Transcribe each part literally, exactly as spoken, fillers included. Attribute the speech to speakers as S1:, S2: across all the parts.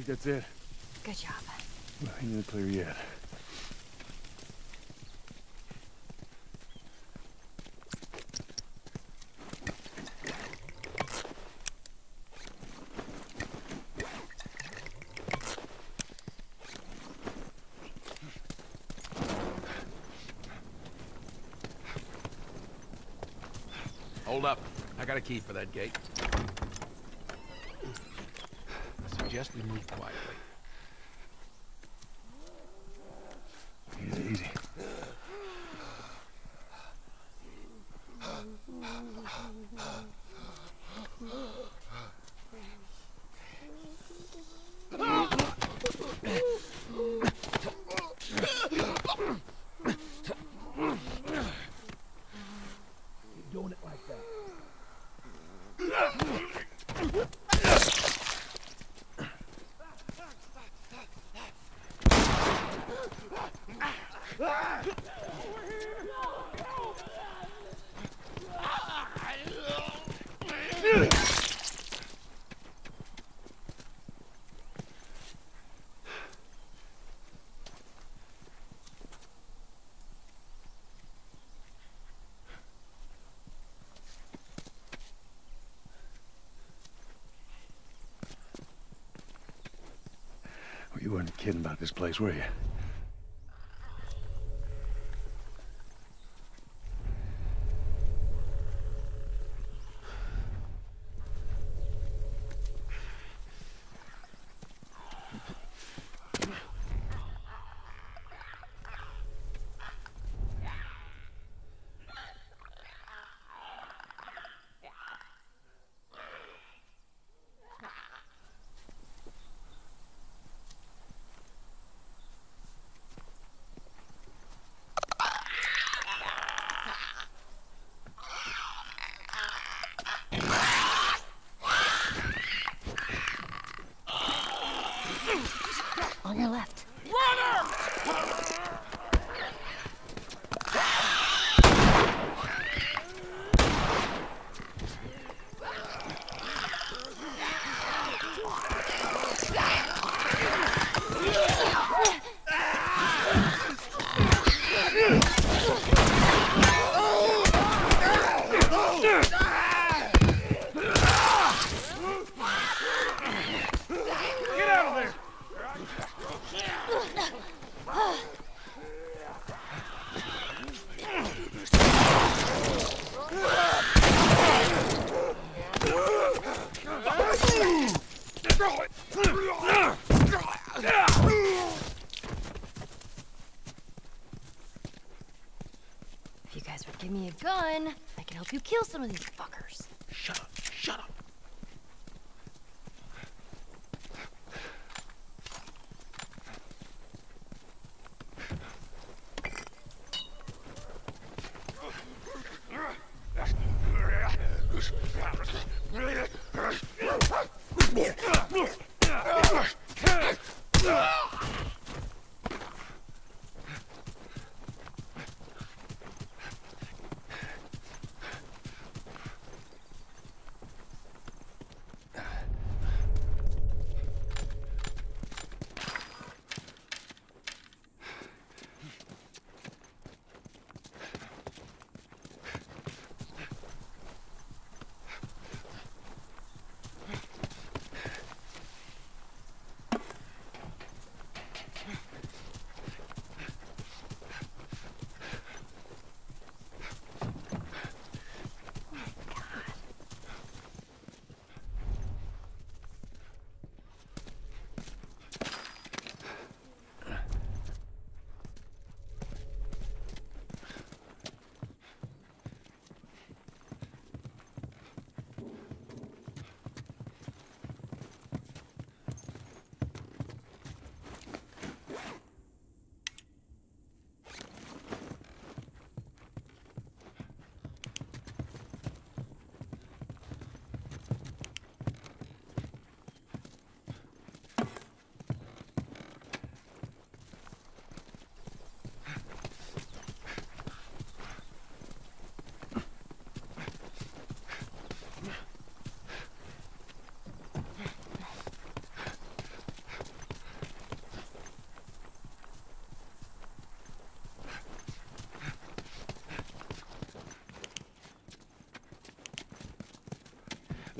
S1: think that's it.
S2: Good job.
S1: Well, ain't in the clear yet.
S3: Hold up. I got a key for that gate. I suggest we move quietly.
S1: Easy, easy.
S3: Keep doing it like that.
S1: Well, you weren't kidding about this place, were you?
S2: On your left.
S1: Get out of there!
S2: If you guys would give me a gun, I can help you kill some of these fuckers.
S3: Shut up. Shut up.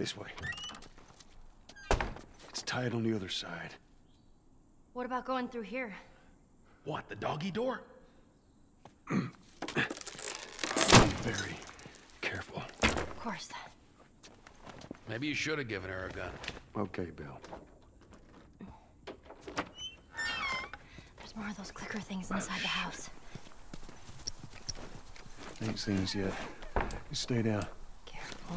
S1: This way. It's tied on the other side.
S2: What about going through here?
S3: What, the doggy door?
S1: Be very careful.
S2: Of course.
S3: Maybe you should have given her a gun.
S1: Okay, Bill.
S2: There's more of those clicker things inside the house.
S1: Ain't seen us yet. You stay down.
S2: Careful.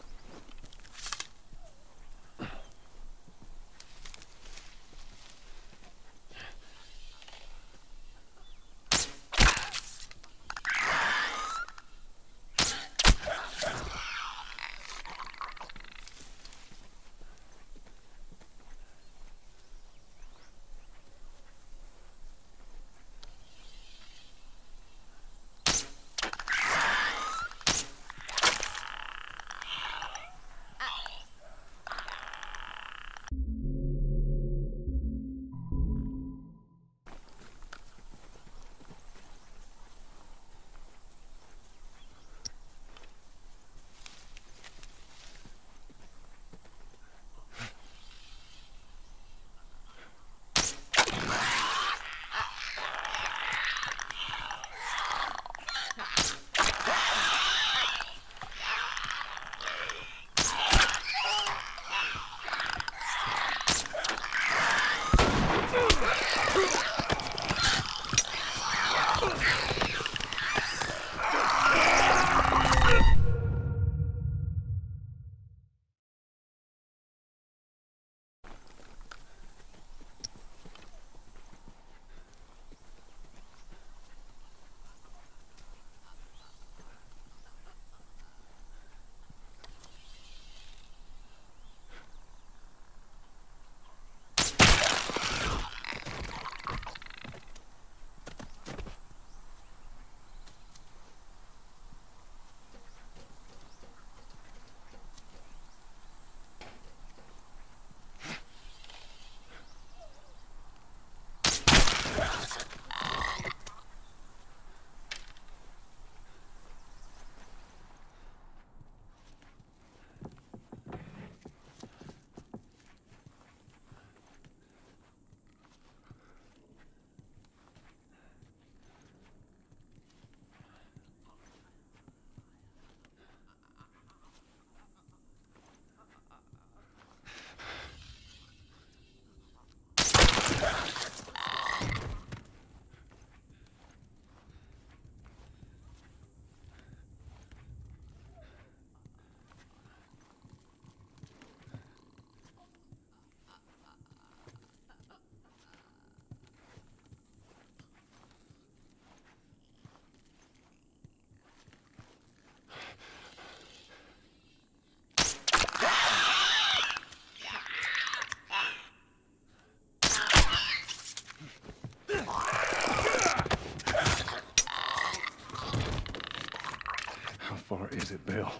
S1: far is it, Bill?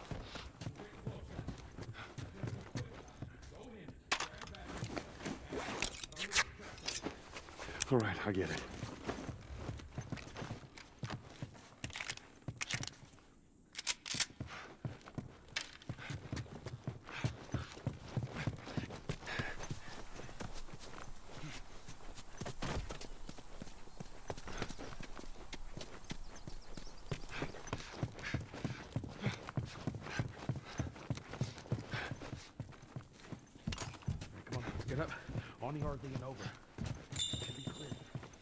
S1: All right, I get it.
S3: Get up. On the hardly and over. Should be clear.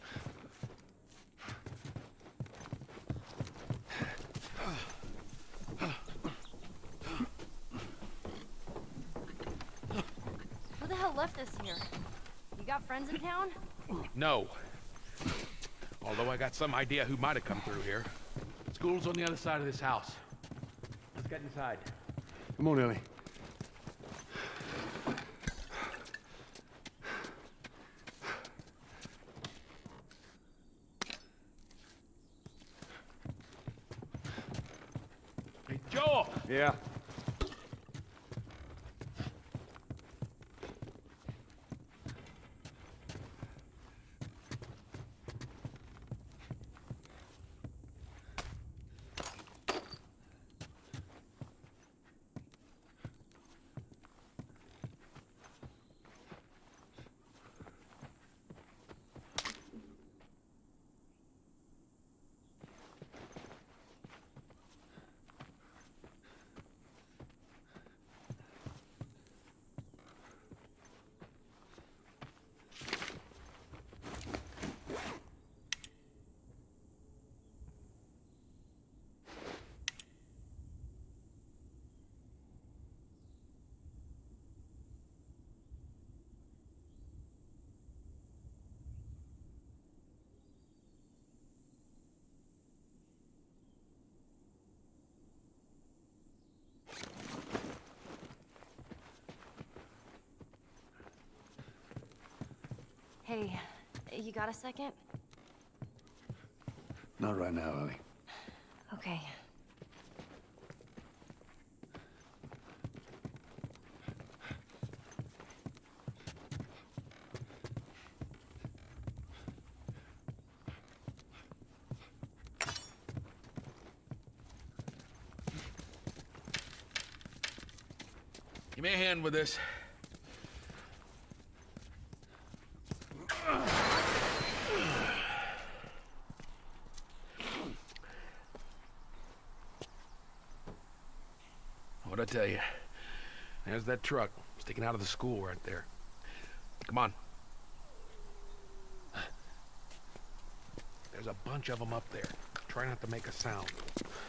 S2: Who the hell left this here? You got friends in town?
S3: No. Although I got some idea who might have come through here. School's on the other side of this house. Let's get inside.
S1: Come on, Ellie.
S3: Hey, Joel!
S1: Yeah.
S2: Hey, you got a second?
S1: Not right now, Ellie.
S2: Okay.
S3: Give me a hand with this. What'd I tell you? There's that truck sticking out of the school right there. Come on. There's a bunch of them up there. Try not to make a sound.